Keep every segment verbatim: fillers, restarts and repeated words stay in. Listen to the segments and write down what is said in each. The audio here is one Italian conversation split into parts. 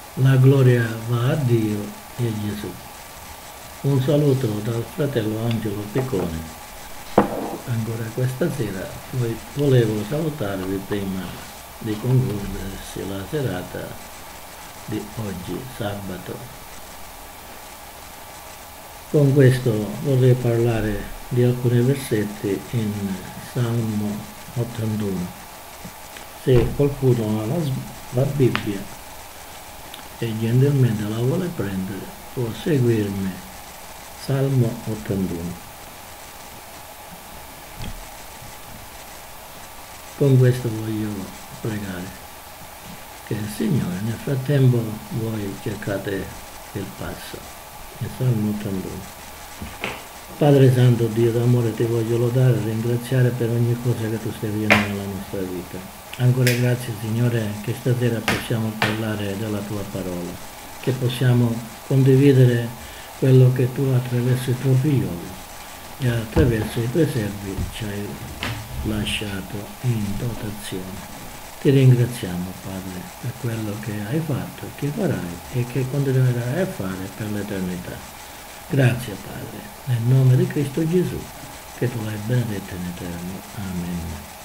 La gloria va a Dio e a Gesù. Un saluto dal fratello Angelo Piccone. Ancora questa sera volevo salutarvi prima di concludersi la serata di oggi, sabato. Con questo vorrei parlare di alcuni versetti in Salmo ottantuno. Se qualcuno ha la, la Bibbia e gentilmente la vuole prendere, può seguirmi. Salmo ottantuno. Con questo voglio pregare che il Signore, nel frattempo voi cercate il passo. Il Salmo ottantuno. Padre Santo, Dio d'amore, ti voglio lodare e ringraziare per ogni cosa che tu stai facendo nella nostra vita. Ancora grazie, Signore, che stasera possiamo parlare della tua parola, che possiamo condividere quello che tu attraverso i tuoi figlioli e attraverso i tuoi servi ci hai lasciato in dotazione. Ti ringraziamo, Padre, per quello che hai fatto, che farai e che continuerai a fare per l'eternità. Grazie, Padre, nel nome di Cristo Gesù, che tu l'hai benedetto in eterno. Amen.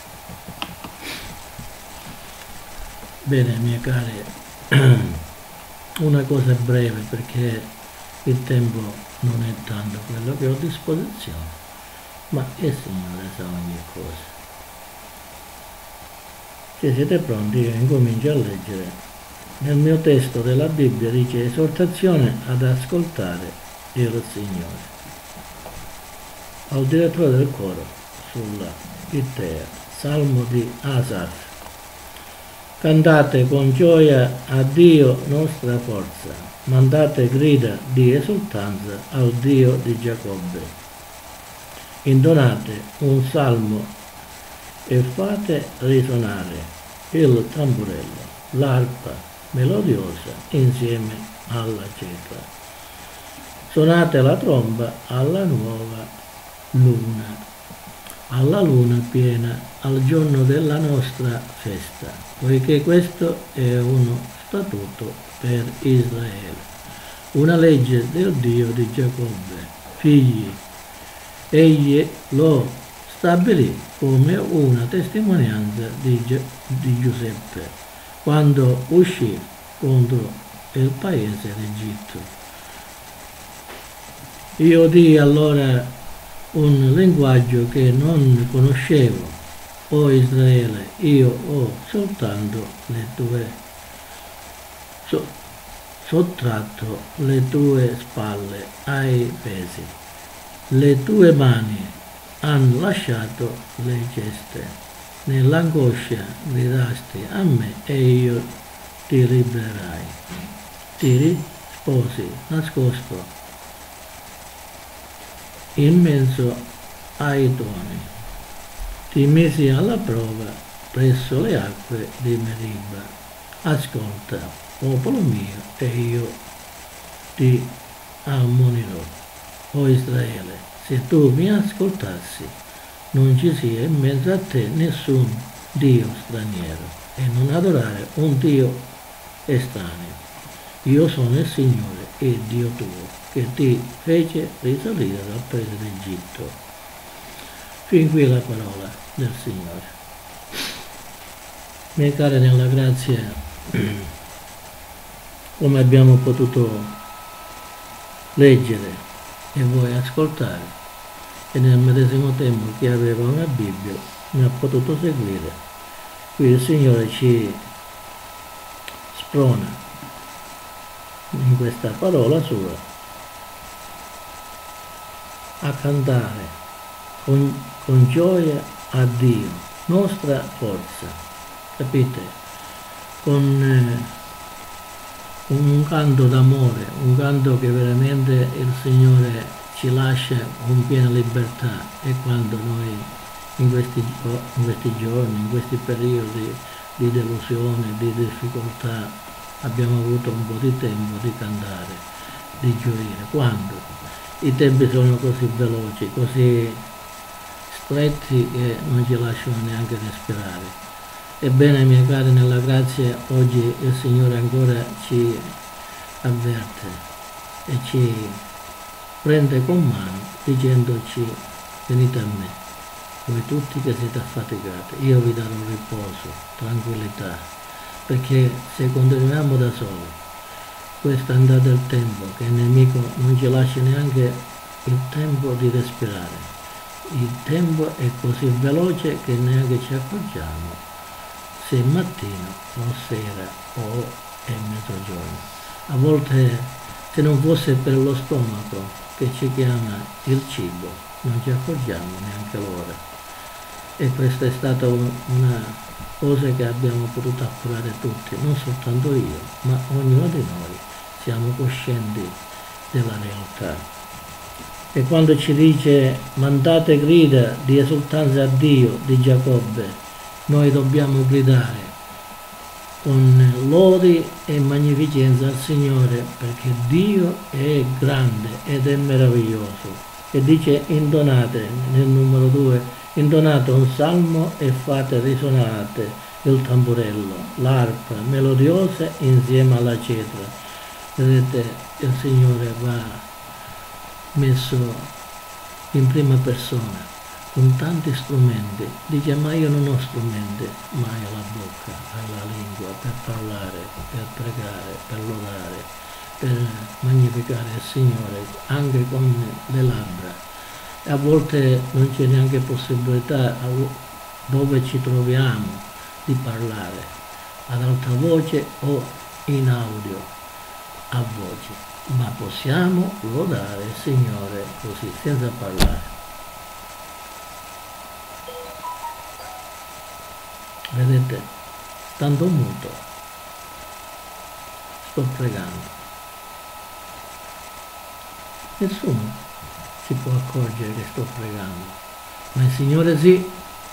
Bene, miei cari, una cosa breve perché il tempo non è tanto quello che ho a disposizione, ma il Signore sa ogni cosa. Se siete pronti, io incomincio a leggere. Nel mio testo della Bibbia dice esortazione ad ascoltare il Signore. Al direttore del coro sulla Pittea, Salmo di Asaf. Cantate con gioia a Dio nostra forza, mandate grida di esultanza al Dio di Giacobbe. Intonate un salmo e fate risuonare il tamburello, l'arpa melodiosa insieme alla cetra. Suonate la tromba alla nuova luna, alla luna piena, al giorno della nostra festa, poiché questo è uno statuto per Israele, una legge del Dio di Giacobbe. Figli, egli lo stabilì come una testimonianza di, Gi- di Giuseppe quando uscì contro il paese d'Egitto. Io dii allora un linguaggio che non conoscevo. O Israele, io ho soltanto le tue so, sottratto le tue spalle ai pesi, le tue mani hanno lasciato le ceste, nell'angoscia gridasti a me e io ti libererai. Ti risposi nascosto in mezzo ai tuoni, ti misi alla prova presso le acque di Meriba. Ascolta, popolo mio, e io ti ammonirò. O Israele, se tu mi ascoltassi, non ci sia in mezzo a te nessun Dio straniero, e non adorare un Dio estraneo. Io sono il Signore, il Dio tuo, che ti fece risalire dal paese d'Egitto. Fin qui la parola del Signore. Miei cari nella grazia, come abbiamo potuto leggere e voi ascoltare, e nel medesimo tempo chi aveva una Bibbia mi ha potuto seguire, qui il Signore ci sprona in questa parola sua a cantare con, con gioia a Dio, nostra forza, capite? Con eh, un canto d'amore, un canto che veramente il Signore ci lascia con piena libertà, e quando noi in questi, in questi giorni, in questi periodi di delusione, di difficoltà, abbiamo avuto un po' di tempo di cantare, di gioire, quando i tempi sono così veloci, così stretti che non ci lasciano neanche respirare. Ebbene, miei cari, nella grazia, oggi il Signore ancora ci avverte e ci prende con mano dicendoci: venite a me, voi tutti che siete affaticati, io vi darò riposo, tranquillità, perché se continuiamo da soli, questa andata del tempo, che il nemico non ci lascia neanche il tempo di respirare, il tempo è così veloce che neanche ci accorgiamo se è mattino o sera o è mezzogiorno. A volte, se non fosse per lo stomaco che ci chiama il cibo, non ci accorgiamo neanche l'ora. E questa è stata una cosa che abbiamo potuto appurare tutti, non soltanto io, ma ognuno di noi siamo coscienti della realtà. E quando ci dice: mandate grida di esultanza a Dio di Giacobbe, noi dobbiamo gridare con lodi e magnificenza al Signore, perché Dio è grande ed è meraviglioso. E dice: intonate, nel numero due, intonate un salmo e fate risuonate il tamburello, l'arpa melodiosa insieme alla cetra. Vedete, il Signore va messo in prima persona con tanti strumenti. Dice: ma io non ho strumenti, ma hai la bocca, hai la lingua per parlare, per pregare, per lodare, per magnificare il Signore anche con le labbra. E a volte non c'è neanche possibilità dove ci troviamo di parlare ad alta voce o in audio a voce, ma possiamo lodare il Signore così, senza parlare. Vedete, stando muto, sto pregando. Nessuno si può accorgere che sto pregando, ma il Signore sì.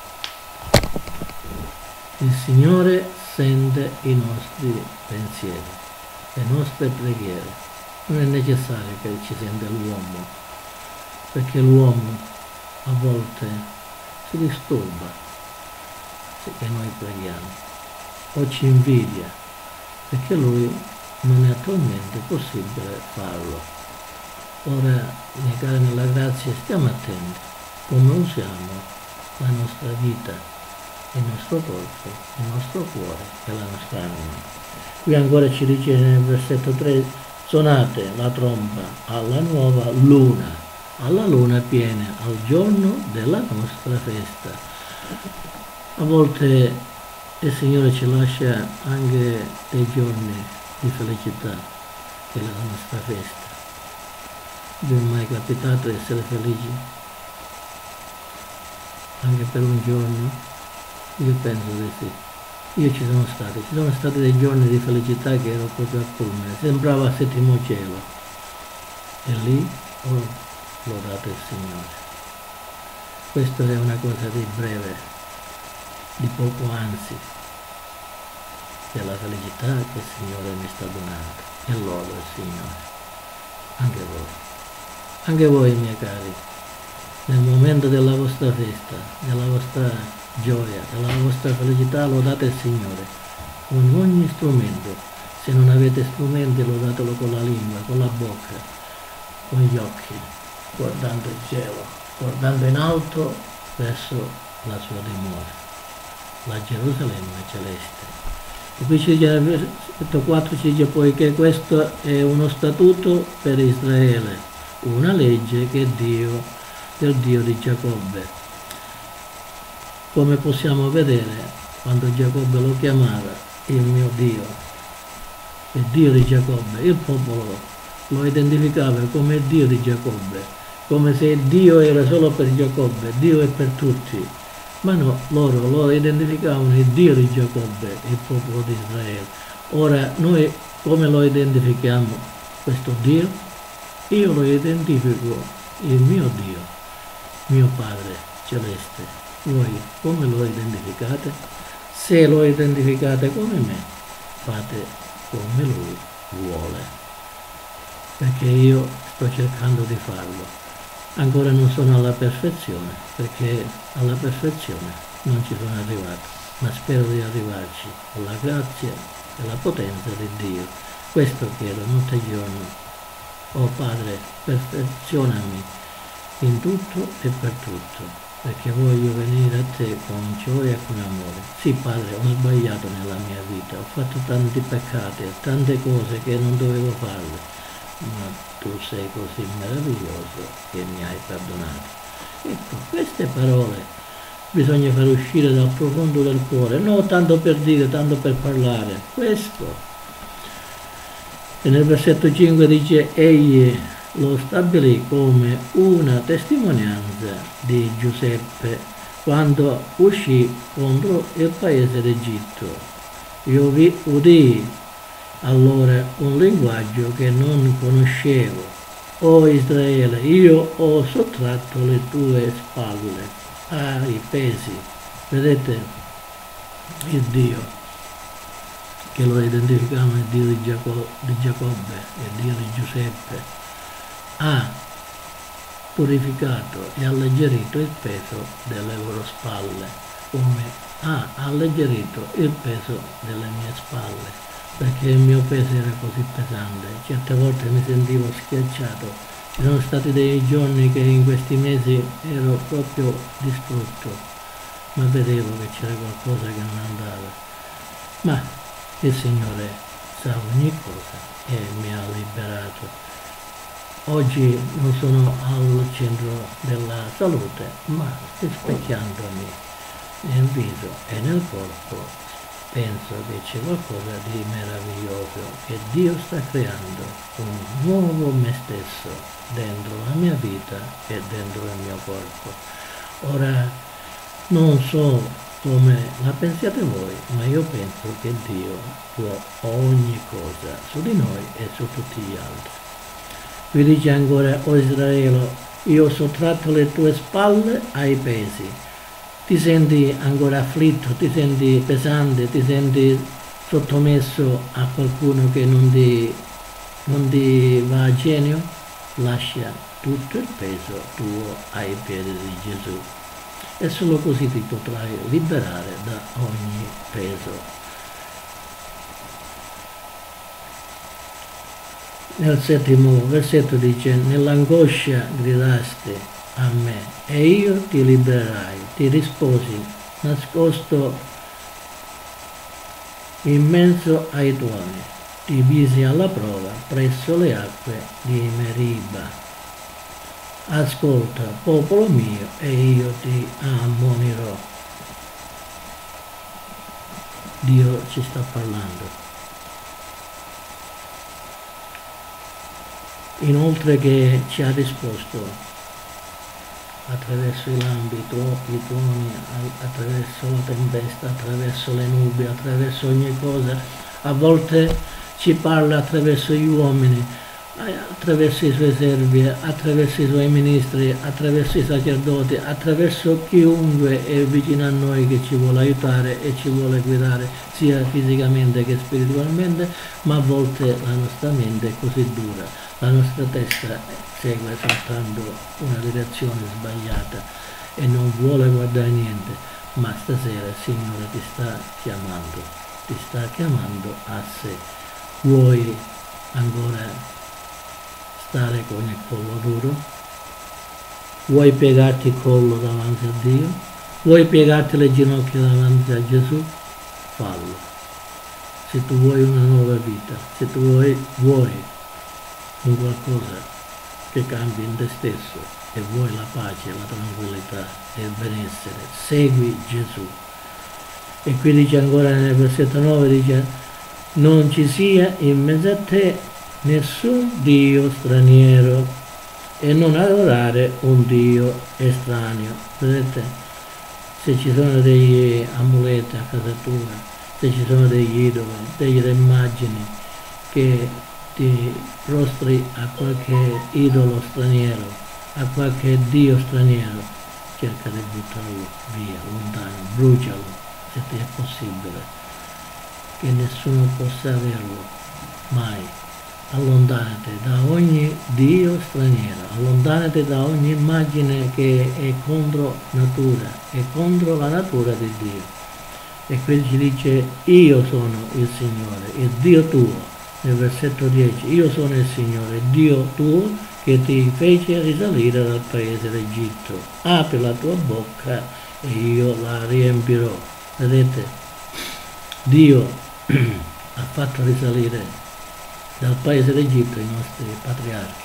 Il Signore sente i nostri pensieri, le nostre preghiere. Non è necessario che ci senta l'uomo, perché l'uomo a volte si disturba che noi preghiamo o ci invidia, perché lui non è attualmente possibile farlo. Ora, miei cari nella grazia, stiamo attenti come usiamo la nostra vita, il nostro corpo, il nostro cuore e la nostra anima. Qui ancora ci dice nel versetto tre: suonate la tromba alla nuova luna, alla luna piena, al giorno della nostra festa. A volte il Signore ci lascia anche dei giorni di felicità, che è la nostra festa. Vi è mai capitato di essere felici? Anche per un giorno? Io penso di sì. Io ci sono stati, ci sono stati dei giorni di felicità che ero proprio a culmine, sembrava settimo cielo. E lì ho lodato il Signore. Questa è una cosa di breve, di poco anzi, della felicità che il Signore mi sta donando. E lodo il Signore. Anche voi. Anche voi, miei cari, nel momento della vostra festa, della vostra gioia, della vostra felicità, lodate il Signore con ogni strumento. Se non avete strumenti, lodatelo con la lingua, con la bocca, con gli occhi, guardando il cielo, guardando in alto verso la sua dimora, la Gerusalemme celeste. E qui ci dice nel versetto quattro, ci dice: poiché questo è uno statuto per Israele, una legge che Dio, del Dio di Giacobbe. Come possiamo vedere, quando Giacobbe lo chiamava il mio Dio, il Dio di Giacobbe, il popolo lo identificava come il Dio di Giacobbe, come se Dio era solo per Giacobbe, Dio è per tutti. Ma no, loro lo identificavano il Dio di Giacobbe, il popolo di Israele. Ora, noi come lo identifichiamo questo Dio? Io lo identifico il mio Dio, mio Padre Celeste. Voi come lo identificate? Se lo identificate come me, fate come Lui vuole, perché io sto cercando di farlo. Ancora non sono alla perfezione, perché alla perfezione non ci sono arrivato, ma spero di arrivarci con la grazia e la potenza di Dio. Questo chiedo notte e giorno. Oh Padre, perfezionami in tutto e per tutto, perché voglio venire a te con gioia e con amore. Sì, Padre, ho sbagliato nella mia vita, ho fatto tanti peccati, tante cose che non dovevo farle, ma tu sei così meraviglioso che mi hai perdonato. Ecco, queste parole bisogna far uscire dal profondo del cuore, non tanto per dire, tanto per parlare. Questo. E nel versetto cinque dice: egli lo stabilì come una testimonianza di Giuseppe quando uscì contro il paese d'Egitto. Io vi udì allora un linguaggio che non conoscevo. O Israele, io ho sottratto le tue spalle ai pesi. Vedete il Dio che lo identificavano, il Dio di, Giacob, di Giacobbe, il Dio di Giuseppe, ha purificato e alleggerito il peso delle loro spalle, come ha alleggerito il peso delle mie spalle, perché il mio peso era così pesante. Certe volte mi sentivo schiacciato. Ci sono stati dei giorni che in questi mesi ero proprio distrutto, ma vedevo che c'era qualcosa che non andava. Ma il Signore sa ogni cosa e mi ha liberato. Oggi non sono al centro della salute, ma rispecchiandomi nel viso e nel corpo penso che c'è qualcosa di meraviglioso, che Dio sta creando un nuovo me stesso dentro la mia vita e dentro il mio corpo. Ora non so come la pensiate voi, ma io penso che Dio può ogni cosa su di noi e su tutti gli altri. Qui dice ancora: o Israele, io ho sottratto le tue spalle ai pesi. Ti senti ancora afflitto, ti senti pesante, ti senti sottomesso a qualcuno che non ti, non ti va a genio? Lascia tutto il peso tuo ai piedi di Gesù. E solo così ti potrai liberare da ogni peso. Nel settimo versetto dice: nell'angoscia gridaste a me e io ti libererai. Ti risposi, nascosto in mezzo ai tuoni. Ti misi alla prova presso le acque di Meriba. Ascolta, popolo mio, e io ti ammonirò. Dio ci sta parlando. Inoltre che ci ha risposto attraverso i lampi, i tuoni, attraverso la tempesta, attraverso le nubi, attraverso ogni cosa. A volte ci parla attraverso gli uomini, attraverso i suoi servi, attraverso i suoi ministri, attraverso i sacerdoti, attraverso chiunque è vicino a noi che ci vuole aiutare e ci vuole guidare sia fisicamente che spiritualmente, ma a volte la nostra mente è così dura, la nostra testa segue soltanto una direzione sbagliata e non vuole guardare niente, ma stasera il Signore ti sta chiamando, ti sta chiamando a sé. Vuoi ancora stare con il collo duro? Vuoi piegarti il collo davanti a Dio? Vuoi piegarti le ginocchia davanti a Gesù? Fallo. Se tu vuoi una nuova vita, se tu vuoi, vuoi un qualcosa che cambi in te stesso e vuoi la pace, la tranquillità e il benessere, segui Gesù. E qui dice ancora nel versetto nove, dice: non ci sia in mezzo a te nessun Dio straniero e non adorare un Dio estraneo. Vedete, se ci sono degli amuleti a casa tua, se ci sono degli idoli, delle immagini, che ti prostri a qualche idolo straniero, a qualche Dio straniero, cerca di buttarlo via, lontano, brucialo se ti è possibile, che nessuno possa averlo mai. Allontanati da ogni Dio straniero, allontanati da ogni immagine che è contro natura, è contro la natura di Dio. E qui ci dice io sono il Signore, il Dio tuo. Nel versetto dieci, io sono il Signore, Dio tuo, che ti fece risalire dal paese d'Egitto. Apri la tua bocca e io la riempirò. Vedete, Dio ha fatto risalire dal paese d'Egitto i nostri patriarchi,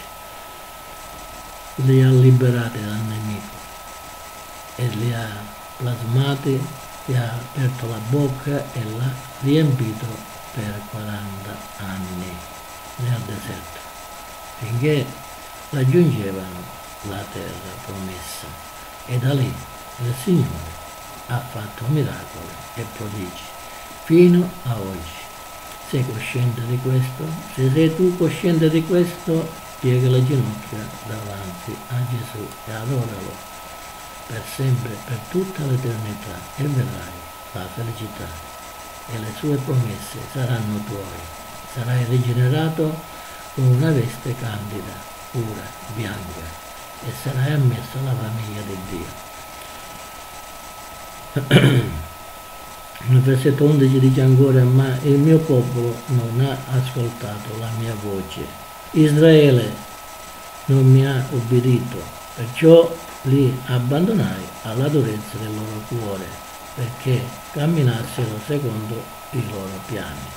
li ha liberati dal nemico e li ha plasmati, gli ha aperto la bocca e l'ha riempito per quaranta anni nel deserto, finché raggiungevano la terra promessa. E da lì il Signore ha fatto miracoli e prodigi fino a oggi. Sei cosciente di questo? Se sei tu cosciente di questo, piega le ginocchia davanti a Gesù e adoralo per sempre, per tutta l'eternità, e vedrai la felicità e le sue promesse saranno tuoi. Sarai rigenerato con una veste candida, pura, bianca, e sarai ammesso alla famiglia di Dio. Nel versetto undici dice ancora, ma il mio popolo non ha ascoltato la mia voce. Israele non mi ha obbedito, perciò li abbandonai alla durezza del loro cuore, perché camminassero secondo i loro piani.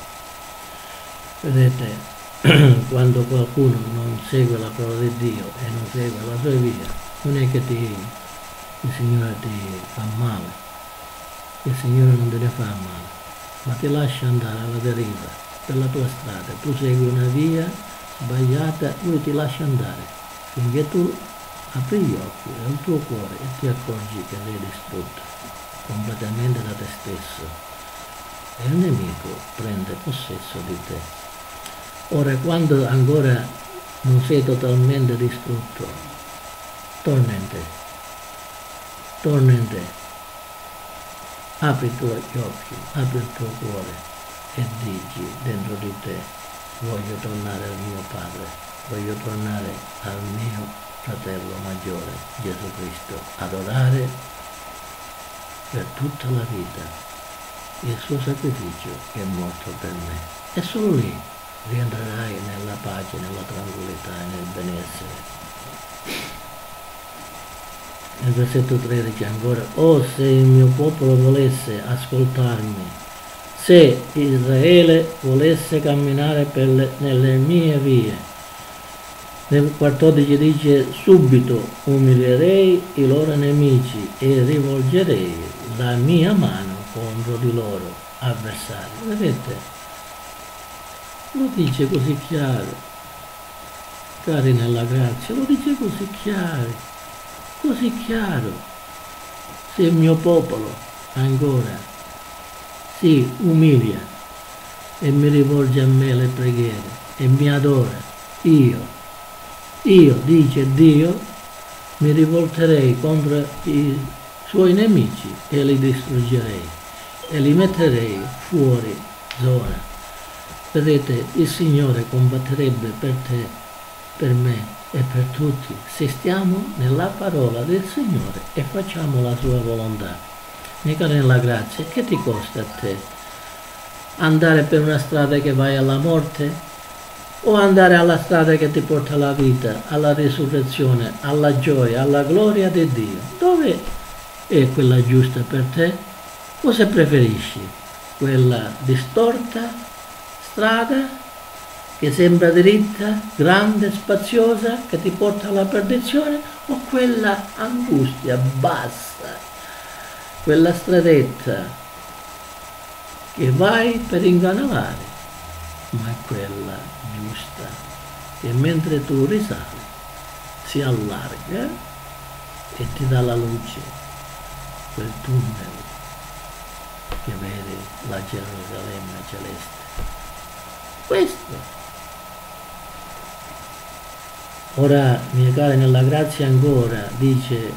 Vedete, quando qualcuno non segue la parola di Dio e non segue la sua via, non è che ti, il Signore ti fa male, il Signore non te ne fa male, ma ti lascia andare alla deriva per la tua strada. Tu segui una via sbagliata, Lui ti lascia andare, finché tu apri gli occhi del tuo cuore e ti accorgi che sei distrutto completamente da te stesso e il nemico prende possesso di te. Ora, quando ancora non sei totalmente distrutto, torna in te, torna in te, apri i tuoi occhi, apri il tuo cuore e dici dentro di te, voglio tornare al mio Padre, voglio tornare al mio fratello maggiore, Gesù Cristo, adorare per tutta la vita il suo sacrificio che è morto per me. E solo lì rientrerai nella pace, nella tranquillità e nel benessere. Nel versetto tredici ancora, oh se il mio popolo volesse ascoltarmi, se Israele volesse camminare per le, nelle mie vie. Nel quattordici dice, subito umilierei i loro nemici e rivolgerei la mia mano contro di loro avversari. Vedete? Lo dice così chiaro, cari nella grazia, lo dice così chiaro, così chiaro. Se il mio popolo ancora si umilia e mi rivolge a me le preghiere e mi adora, io Io, dice Dio, mi rivolterei contro i suoi nemici e li distruggerei e li metterei fuori zona. Vedete, il Signore combatterebbe per te, per me e per tutti se stiamo nella parola del Signore e facciamo la sua volontà. Mica nella grazia, che ti costa a te? Andare per una strada che vai alla morte? O andare alla strada che ti porta alla vita, alla risurrezione, alla gioia, alla gloria di Dio? Dove è quella giusta per te? O se preferisci quella distorta strada che sembra diritta, grande, spaziosa, che ti porta alla perdizione, o quella angustia, bassa, quella stradetta che vai per inganalare, ma è quella giusta, che mentre tu risali si allarga e ti dà la luce, quel tunnel che vedi la Gerusalemme celeste. Questo. Ora, miei cari nella grazia, ancora dice,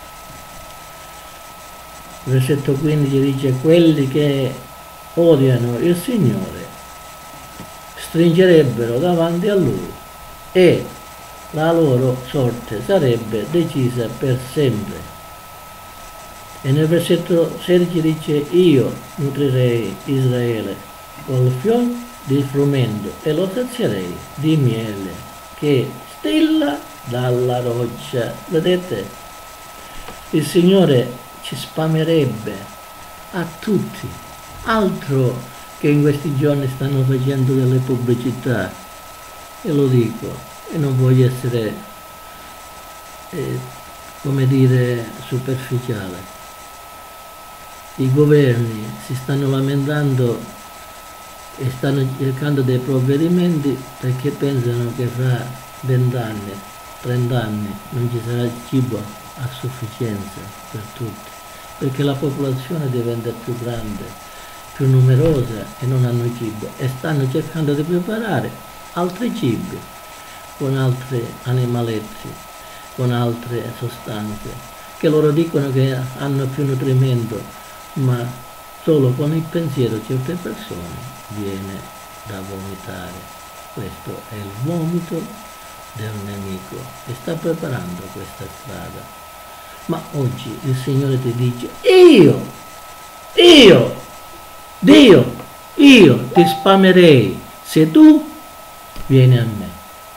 versetto quindici dice, quelli che odiano il Signore stringerebbero davanti a Lui e la loro sorte sarebbe decisa per sempre. E nel versetto sedici dice: io nutrirei Israele col fior di frumento e lo sazierei di miele che stilla dalla roccia. Vedete? Il Signore ci spamerebbe a tutti, altro che in questi giorni stanno facendo delle pubblicità, e lo dico, e non voglio essere, eh, come dire, superficiale. I governi si stanno lamentando e stanno cercando dei provvedimenti perché pensano che fra vent'anni, trent'anni non ci sarà cibo a sufficienza per tutti, perché la popolazione diventa più grande, più numerosa e non hanno cibo, e stanno cercando di preparare altri cibi con altri animaletti, con altre sostanze che loro dicono che hanno più nutrimento, ma solo con il pensiero certe persone viene da vomitare. Questo è il vomito del nemico e sta preparando questa strada. Ma oggi il Signore ti dice: io, io, Dio, io ti spamerei se tu vieni a me.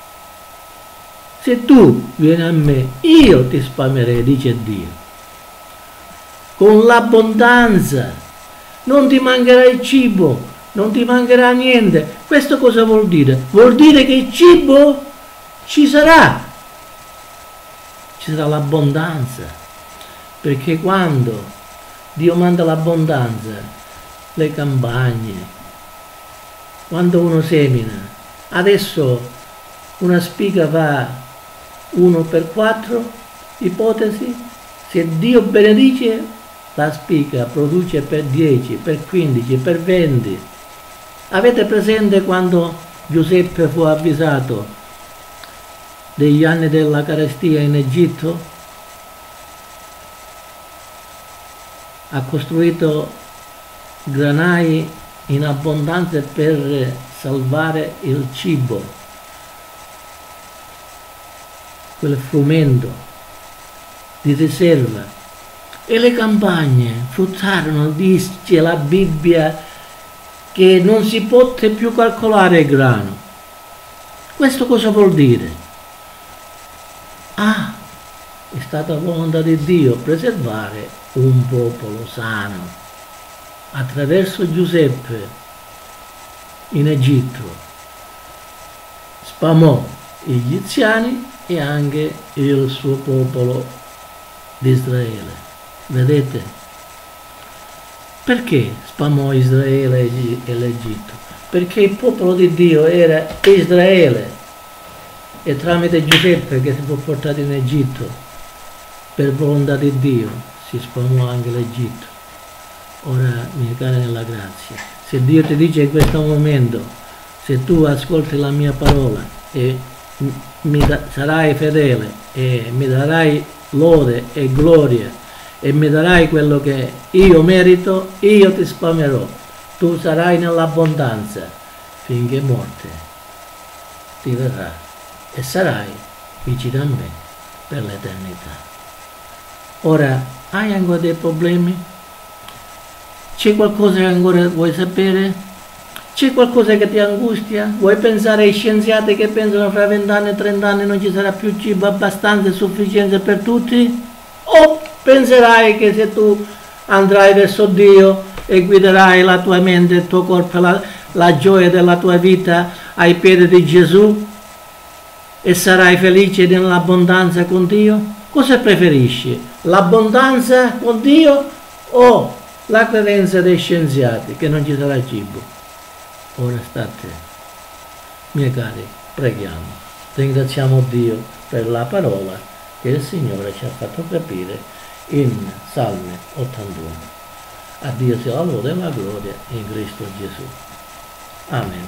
Se tu vieni a me, io ti spamerei, dice Dio. Con l'abbondanza, non ti mancherà il cibo, non ti mancherà niente. Questo cosa vuol dire? Vuol dire che il cibo ci sarà, ci sarà l'abbondanza, perché quando Dio manda l'abbondanza, le campagne, quando uno semina, adesso una spiga va uno per quattro, ipotesi, se Dio benedice, la spiga produce per dieci, per quindici, per venti. Avete presente quando Giuseppe fu avvisato degli anni della carestia in Egitto? Ha costruito granai in abbondanza per salvare il cibo, quel frumento di riserva. E le campagne fruttarono, dice la Bibbia, che non si poté più calcolare il grano. Questo cosa vuol dire? Ah, è stata volontà di Dio preservare un popolo sano attraverso Giuseppe in Egitto. Spamò gli egiziani e anche il suo popolo di Israele. Vedete? Perché spamò Israele e l'Egitto? Perché il popolo di Dio era Israele, e tramite Giuseppe, che si fu portato in Egitto per volontà di Dio, si spamò anche l'Egitto. Ora, miei cari nella grazia, se Dio ti dice in questo momento: se tu ascolti la mia parola e mi da, sarai fedele e mi darai lode e gloria e mi darai quello che io merito, io ti spamerò. Tu sarai nell'abbondanza finché morte ti verrà e sarai vicino a me per l'eternità. Ora, hai ancora dei problemi? C'è qualcosa che ancora vuoi sapere? C'è qualcosa che ti angustia? Vuoi pensare ai scienziati che pensano fra vent'anni e trent'anni non ci sarà più cibo abbastanza e sufficiente per tutti? O penserai che se tu andrai verso Dio e guiderai la tua mente, il tuo corpo, la, la gioia della tua vita ai piedi di Gesù e sarai felice nell'abbondanza con Dio? Cosa preferisci? L'abbondanza con Dio o la credenza dei scienziati che non ci sarà cibo? Ora sta a te. Miei cari, preghiamo. Ringraziamo Dio per la parola che il Signore ci ha fatto capire in Salmi ottantuno. A Dio sia la lode e la gloria in Cristo Gesù. Amen.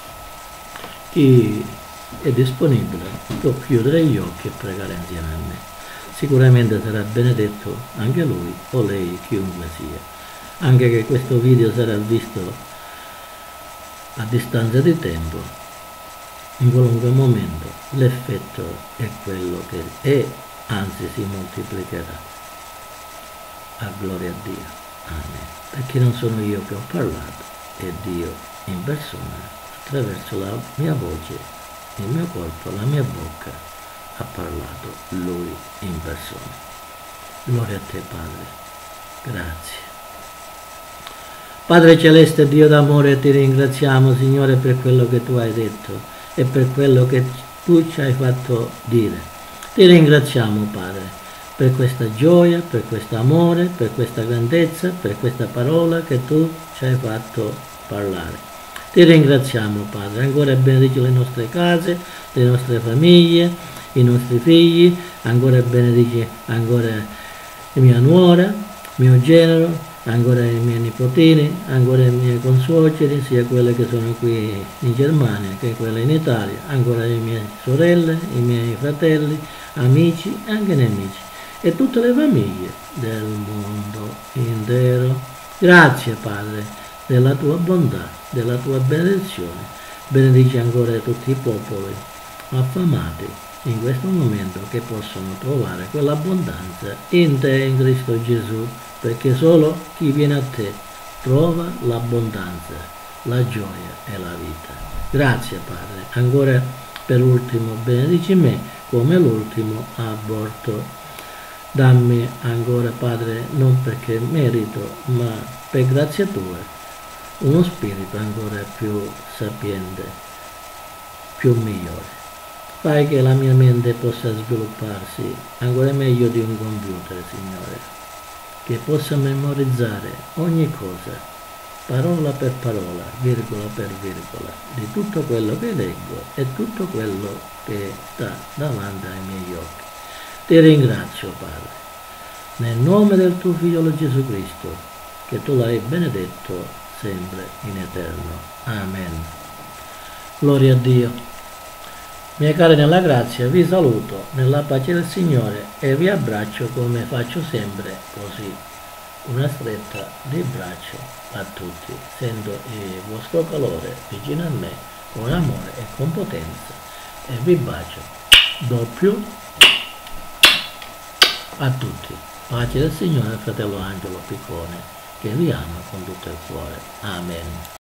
Chi è disponibile può chiudere gli occhi e pregare insieme a me. Sicuramente sarà benedetto anche lui o lei, chiunque sia. Anche che questo video sarà visto a distanza di tempo, in qualunque momento l'effetto è quello che è, anzi si moltiplicherà. a gloria a Dio. Amen. Perché non sono io che ho parlato, è Dio in persona, attraverso la mia voce, il mio corpo, la mia bocca, ha parlato Lui in persona. Gloria a te, Padre. Grazie. Padre Celeste, Dio d'amore, ti ringraziamo, Signore, per quello che tu hai detto e per quello che tu ci hai fatto dire. Ti ringraziamo, Padre, per questa gioia, per questo amore, per questa grandezza, per questa parola che tu ci hai fatto parlare. Ti ringraziamo, Padre, ancora benedici le nostre case, le nostre famiglie, i nostri figli, ancora benedici ancora mia nuora, mio genero, ancora i miei nipotini, ancora i miei consuoceri, sia quelle che sono qui in Germania che quelle in Italia, ancora le mie sorelle, i miei fratelli, amici e anche nemici e tutte le famiglie del mondo intero. Grazie, Padre, della tua bontà, della tua benedizione. Benedici ancora tutti i popoli affamati in questo momento, che possono trovare quell'abbondanza in te, in Cristo Gesù, perché solo chi viene a te trova l'abbondanza, la gioia e la vita. Grazie, Padre. Ancora per ultimo benedici me come l'ultimo aborto. Dammi ancora, Padre, non perché merito, ma per grazia tua, uno spirito ancora più sapiente, più migliore. Fai che la mia mente possa svilupparsi ancora meglio di un computer, Signore, che possa memorizzare ogni cosa, parola per parola, virgola per virgola, di tutto quello che leggo e tutto quello che sta davanti ai miei occhi. Ti ringrazio, Padre, nel nome del tuo Figlio Gesù Cristo, che tu l'hai benedetto sempre in eterno. Amen. Gloria a Dio. Miei cari nella grazia, vi saluto nella pace del Signore e vi abbraccio come faccio sempre, così, una stretta di braccio a tutti. Sento il vostro calore vicino a me con amore e con potenza e vi bacio doppio a tutti. Pace del Signore, fratello Angelo Piccone, che vi ama con tutto il cuore. Amen.